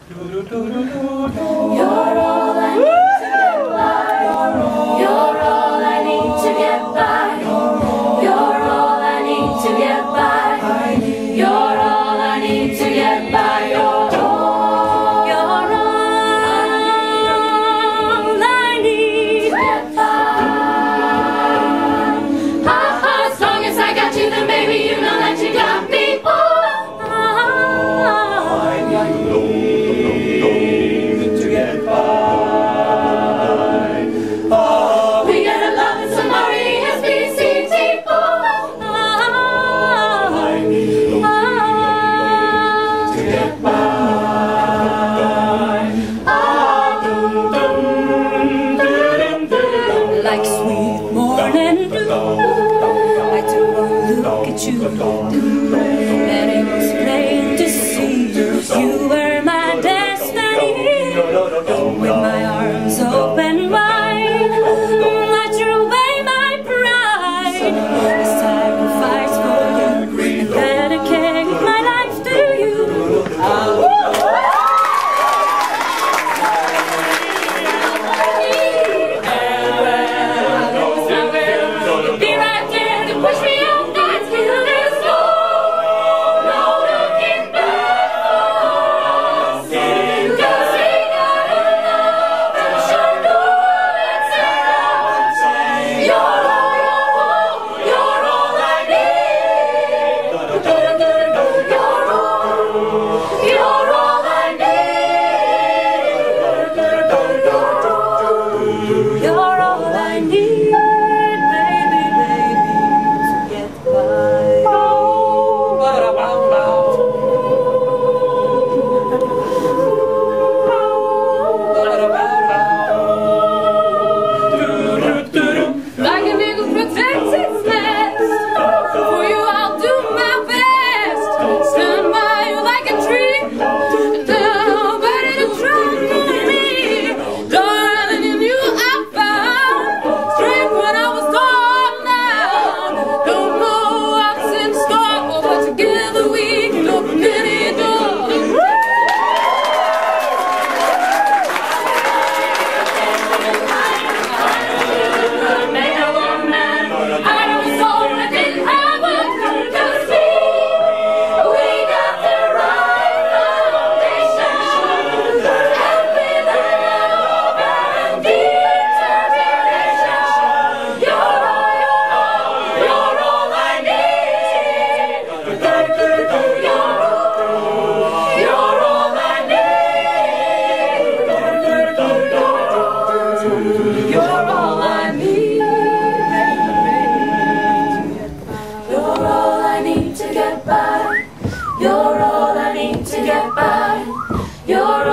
You're all I need to get by. You're all I need to get by. You're all I need to get by. You're all I need to get by. You're all I need to get by. As long as I got you, then baby, you know that you got me. Like sweet morning dew, I do look at you, and it was plain to see you were my destiny. With my arms open wide, I threw away my pride. It's time to fight for you and dedicate my life to you. You're all I need to get by. You're